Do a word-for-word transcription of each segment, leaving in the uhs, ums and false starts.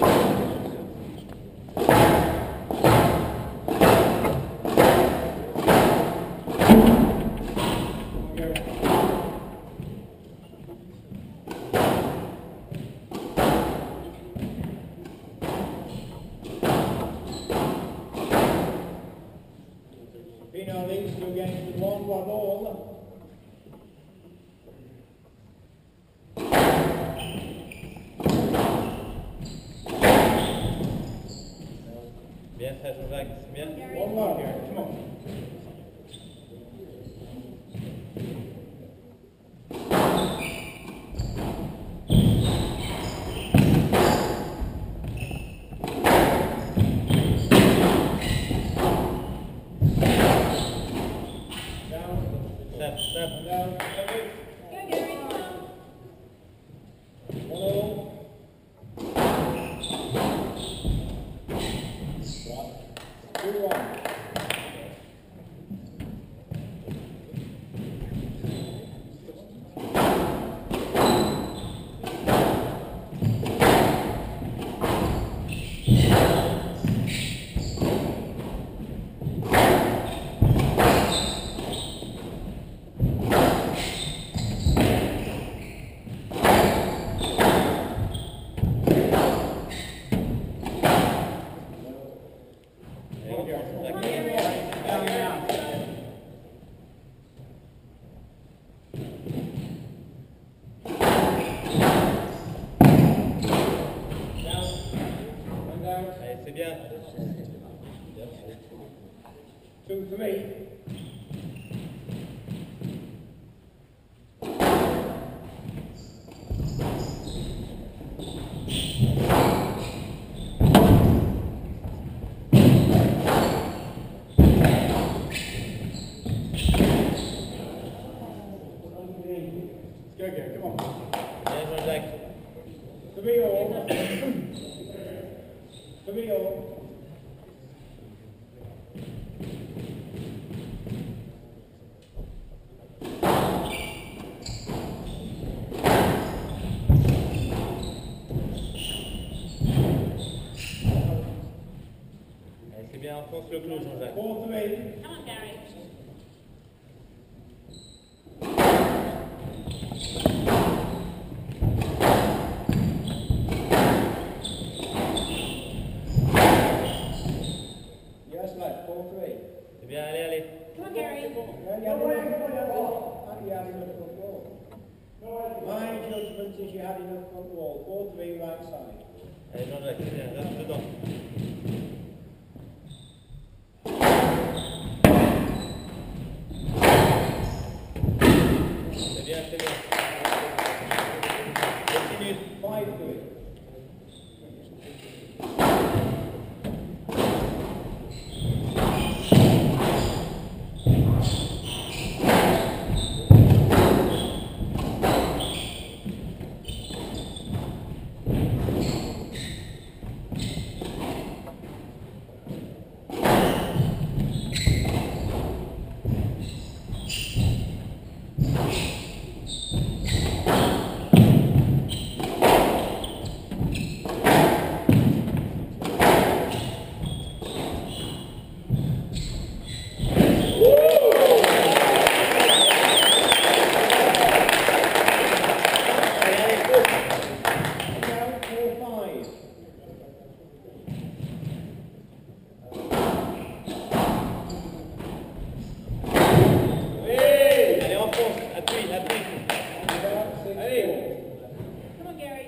Pino leads to against the one one all. Bien fait, Jean-Jacques. Bien. One more here. Come on. Step, step. Down. Go, Gary. One all. Two one. Down, down. Down. One down. Allez, c'est bien. Two three. Go, go, come on. Bien, Jean-Jacques. Three all. Three all. Allez, c'est bien, enfonce le clou, Jean-Jacques. Four three. Come on, Gary. Yes, left. Four three. C'est bien, allez, allez. Come on, Gary. Yeah, yeah, yeah. You had enough front wall. My judgment is you had enough front wall. Four three right side. Allez, Jean-Jacques, c'est bien, reste dedans. C'est bien, c'est bien. Continue. Five three. Down four five. Allez, enfonce, appuie, appuie. Down six Allez. four. Come on, Gary.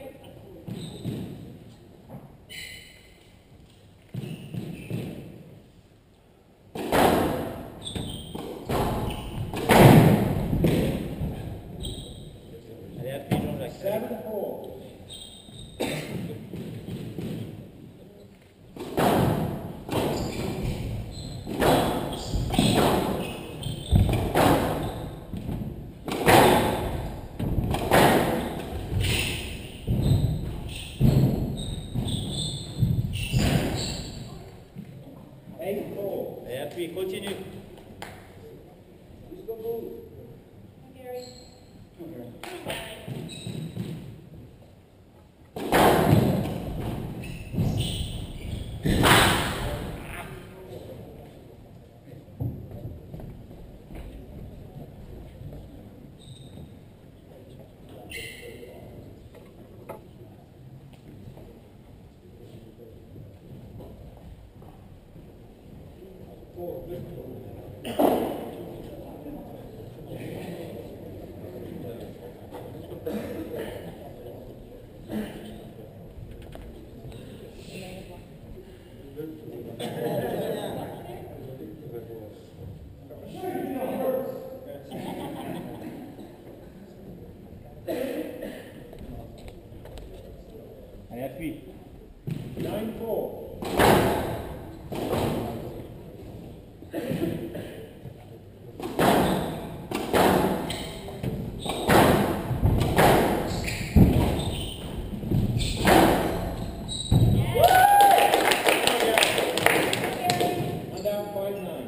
Allez, appuie, Jean-Jacques. Seven four. Eight four. Allez, appuie, continue. Who's got ball? Come on, Gary. Okay. Come on, Gary. Allez, appuie. nine four. And down five nine.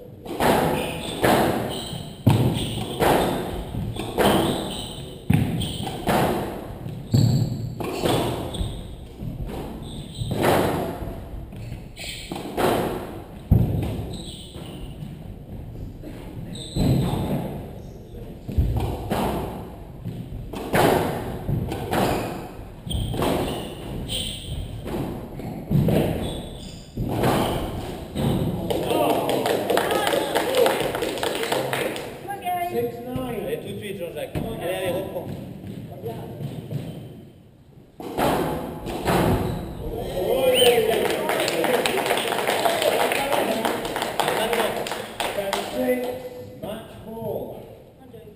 Come on, Gary. six nine. Allez, tout de suite, Jean-Jacques. Allez, allez, reprends. Maintenant. ten six. Match ball. I'm doing.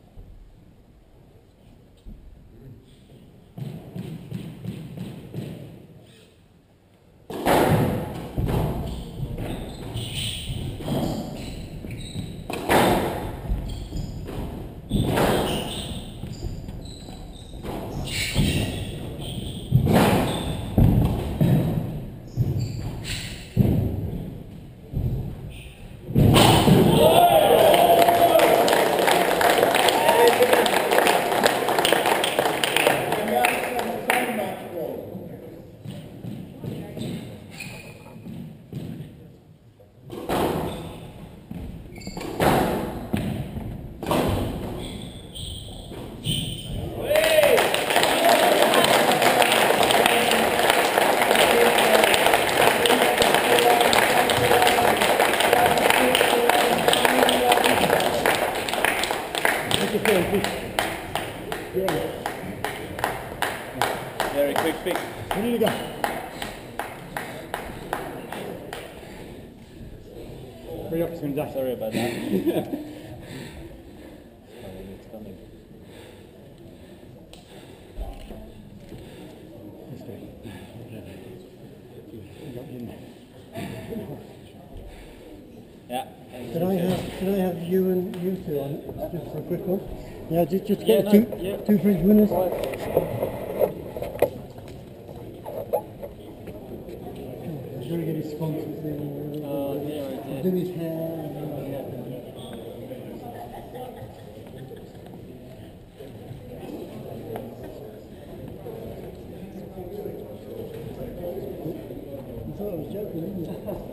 And that's seven ten match ball. Very quick pick. Ready to go. Hurry up, it's going to die. Sorry about that. It's coming. This way. You got in there. Yeah. Can I have, can I have you and you two on just for a quick one? Yeah, just, just Yeah, get no, two, yeah. two for each winners. He's going to get his sponsors in. Oh, yeah, right there. Do his hair. I thought I was joking, didn't you?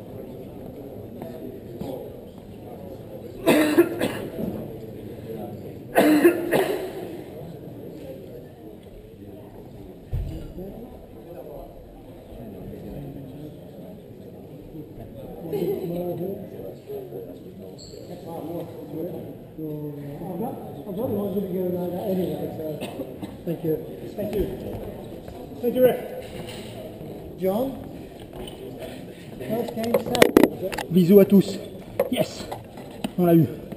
I'm not, I'm not going to go like that anyway, so thank you. Thank you. Thank you, Rick. John, first game set. Bisous à tous. Yes, on l'a eu.